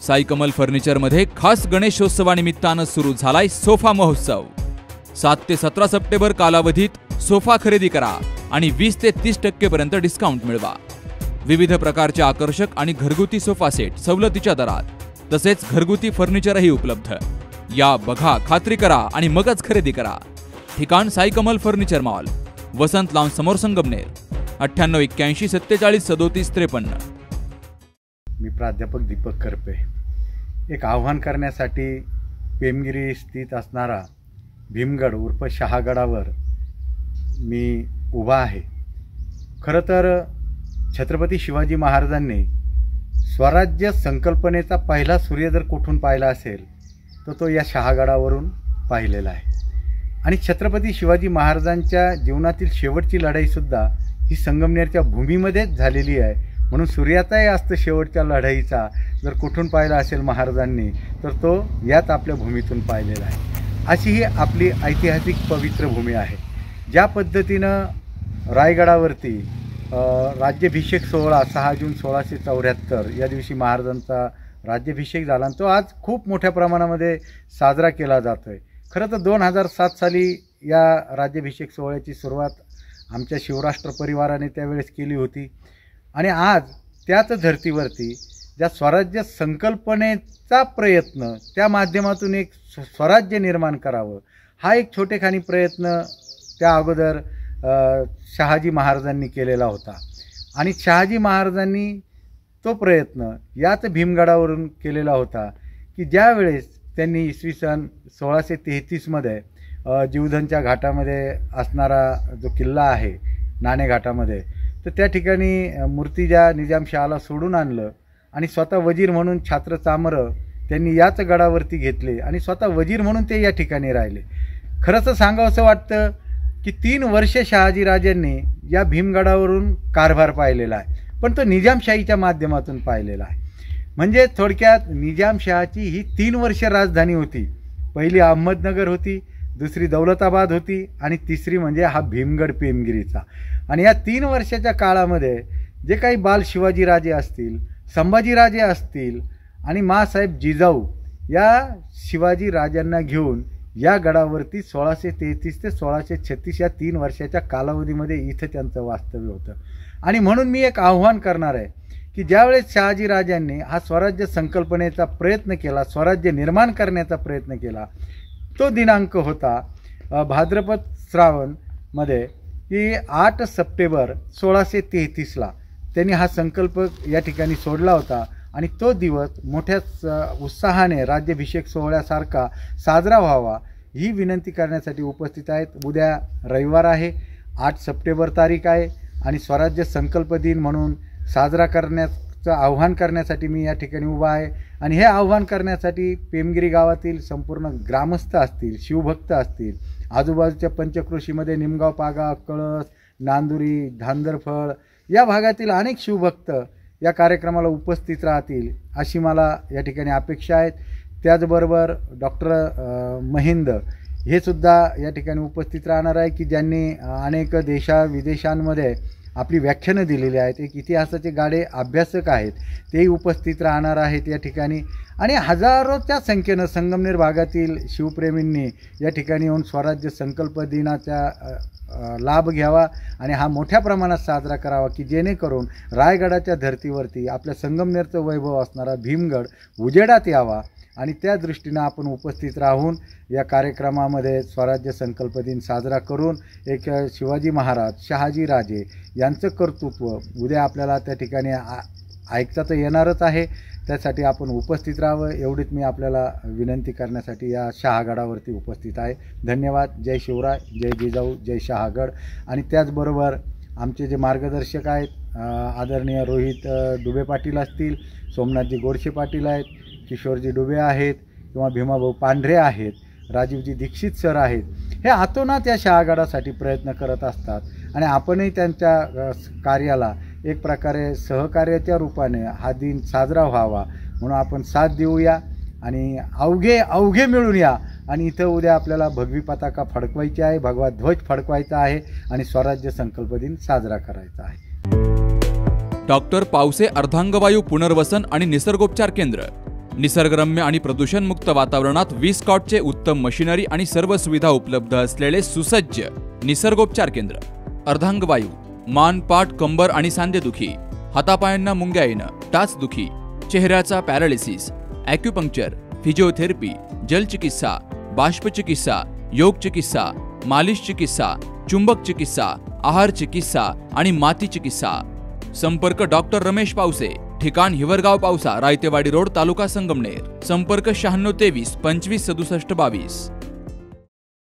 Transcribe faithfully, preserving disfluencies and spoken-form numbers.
साई कमल फर्निचरमध्ये खास गणेशोत्सवानिमित्तानं सुरू झालाय सोफा महोत्सव। सात ते सतरा सप्टेंबर कालावधीत सोफा खरेदी करा आणि वीस ते तीस टक्के पर्यंत डिस्काउंट मिळवा। विविध प्रकारचे आकर्षक आणि घरगुती सोफा सेट सवलतीच्या दरात तसेच घरगुती फर्निचरही उपलब्ध। या बघा, खात्री करा आणि मगच खरेदी करा। ठिकाण Sai Kamal furniture mall, Vasant lawns समोर, संगमनेर। अठ्ठ्याण्णव एक्क्याऐंशी सत्तेचाळीस सदोतीस त्रेपन्न। मी प्राध्यापक दीपक करपे। एक आव्हान करण्यासाठी पेमगिरी स्थित असणारा भीमगड उर्फ शहागडावर मी उभा आहे। खरं तर छत्रपती शिवाजी महाराजांनी स्वराज्य संकल्पनेचा पहिला सूर्य जर कुठून पाहिला असेल तर तो या शहागडावरून पाहिलेला आहे। आणि छत्रपती शिवाजी महाराजांच्या जीवनातील शेवटची लढाईसुद्धा ही संगमनेरच्या भूमीमध्येच झालेली आहे। म्हणून सूर्याचाही अस्त शेवटच्या लढाईचा जर कुठून पाहिला असेल महाराजांनी तर तो याच आपल्या भूमीतून पाहिलेला आहे। अशी ही आपली ऐतिहासिक पवित्र भूमी आहे। ज्या पद्धतीनं रायगडावरती राज्याभिषेक सोहळा सहा जून सोळाशे चौऱ्याहत्तर या दिवशी महाराजांचा राज्याभिषेक झाला आणि तो आज खूप मोठ्या प्रमाणामध्ये साजरा केला जातो आहे। खरं तर दोन हजार सात साली या राज्याभिषेक सोहळ्याची सुरुवात आमच्या शिवराष्ट्र परिवाराने त्यावेळेस केली होती आणि आज त्याच धर्तीवरती ज्या स्वराज्य संकल्पनेचा प्रयत्न त्या माध्यमातून एक स्वराज्य निर्माण करावं हा एक छोटेखानी प्रयत्न त्या अगोदर शहाजी महाराजांनी केलेला होता। आणि शहाजी महाराजांनी तो प्रयत्न याच भीमगडावरून केलेला होता की ज्यावेळेस त्यांनी इसवी सन सोळाशे तेहतीसमध्ये जीवधनच्या घाटामध्ये असणारा जो किल्ला आहे नाणेघाटामध्ये तर त्या ठिकाणी मूर्तिजा निजामशहाला सोडून आणलं आणि स्वतः वजीर म्हणून छात्र चामरं त्यांनी याच गडावरती घेतले आणि स्वतः वजीर म्हणून ते या ठिकाणी राहिले। खरंच तर सांगावं असं वाटतं की तीन वर्ष शहाजीराजांनी या भीमगडावरून कारभार पाहिलेला आहे, पण तो निजामशाहीच्या माध्यमातून पाहिलेला आहे। म्हणजे थोडक्यात निजामशहाची ही तीन वर्ष राजधानी होती। पहिली अहमदनगर होती, दुसरी दौलताबाद होती आणि तिसरी म्हणजे हा भीमगड पेमगिरीचा। आणि या तीन वर्षाच्या काळामध्ये जे काही बाल शिवाजीराजे असतील, संभाजीराजे असतील आणि मासाहेब जिजाऊ या शिवाजीराजांना घेऊन या गडावरती सोळाशे तेहतीस ते सोळाशे छत्तीस या तीन वर्षाच्या कालावधीमध्ये इथं त्यांचं वास्तव्य होतं। आणि म्हणून मी एक आव्हान करणार आहे की ज्यावेळेस शहाजीराजांनी हा स्वराज्य संकल्पनेचा प्रयत्न केला, स्वराज्य निर्माण करण्याचा प्रयत्न केला, तो दिनांक होता भाद्रपद श्रावणमध्ये की आठ सप्टेंबर सोळाशे तेहतीसला त्यांनी हा संकल्प या ठिकाणी सोडला होता। आणि तो दिवस मोठ्या उत्साहाने राज्याभिषेक सोहळ्यासारखा साजरा व्हावा ही विनंती करण्यासाठी उपस्थित आहेत। उद्या रविवार आहे, आठ सप्टेंबर तारीख आहे आणि स्वराज्य संकल्प दिन म्हणून साजरा करण्याचं आव्हान करण्यासाठी मी या ठिकाणी उभा आहे। आणि हे आव्हान करण्यासाठी पेमगिरी गावातील संपूर्ण ग्रामस्थ असतील, शिवभक्त असतील, आजूबाजूच्या पंचक्रोशीमध्ये निमगाव, पागा, कळस, नांदुरी, धांदरफळ या भागातील अनेक शिवभक्त या कार्यक्रमाला उपस्थित राहतील अशी मला या ठिकाणी अपेक्षा आहेत। त्याचबरोबर डॉक्टर महिंद हे सुद्धा या ठिकाणी उपस्थित राहणार आहे की ज्यांनी अनेक देशा विदेशांमध्ये आपली व्याख्यानं दिलेली आहेत। एक इतिहासाचे गाडे अभ्यासक आहेत, तेही उपस्थित राहणार आहेत या ठिकाणी। आणि हजारोच्या संख्येनं संगमनेर भागातील शिवप्रेमींनी या ठिकाणी येऊन स्वराज्य संकल्प दिनाचा लाभ घ्यावा आणि हा मोठ्या प्रमाणात साजरा करावा की जेणेकरून रायगडाच्या धर्तीवरती आपल्या संगमनेरचं वैभव असणारा भीमगड उजेडात यावा। आणि त्या दृष्टीनं आपण उपस्थित राहून या कार्यक्रमामध्ये स्वराज्य संकल्प दिन साजरा करून एक शिवाजी महाराज, शहाजीराजे यांचं कर्तृत्व उद्या आपल्याला त्या ठिकाणी ऐकता तर येणारच आहे, त्यासाठी आपण उपस्थित राहावं एवढीच मी आपल्याला विनंती करण्यासाठी या शहागडावरती उपस्थित आहे। धन्यवाद। जय शिवराय, जय जिजाऊ, जय शहागड। आणि त्याचबरोबर आमचे जे मार्गदर्शक आहेत आदरणीय रोहित डुबे पाटील असतील, सोमनाथजी गोडसे पाटील आहेत, किशोरजी डुबे आहेत किंवा भीमाभाऊ पांढरे आहेत, राजीवजी दीक्षित सर आहेत, हे अतोनात या शहागडासाठी प्रयत्न करत असतात आणि आपणही त्यांच्या कार्याला एक प्रकारे सहकार्याच्या रूपाने हा दिन साजरा व्हावा म्हणून आपण साथ देऊया आणि अवघे अवघे मिळून या आणि इथं उद्या आपल्याला भगवी पताका फडकवायची आहे, भगवा ध्वज फडकवायचा आहे आणि स्वराज्य संकल्प दिन साजरा करायचा आहे। डॉक्टर पावसे अर्धांगवायू पुनर्वसन आणि निसर्गोपचार केंद्र, निसर्गरम्य आणि प्रदूषणमुक्त वातावरणात वीस कॉटचे उत्तम मशिनरी आणि सर्व सुविधा उपलब्ध असलेले सुसज्ज निसर्गोपचार केंद्र. अर्धांगवायू, मान, पाठ, कंबर आणि सांधेदुखी, हातापायांना मुंग्या येणं, टाचदुखी, चेहऱ्याचा पॅरालिसिस, ॲक्युपंक्चर, फिजिओथेरपी, जलचिकित्सा, बाष्पचिकित्सा, योग चिकित्सा, मालिश चिकित्सा, चुंबक चिकित्सा, आहार चिकित्सा आणि माती चिकित्सा. संपर्क डॉक्टर रमेश पावसे, ठिकाण हिवरगाव पावसा, रायतेवाडी रोड, तालुका संगमनेर. संपर्क शहाण्णव तेवीस पंचवीस सदुसष्ट बावीस.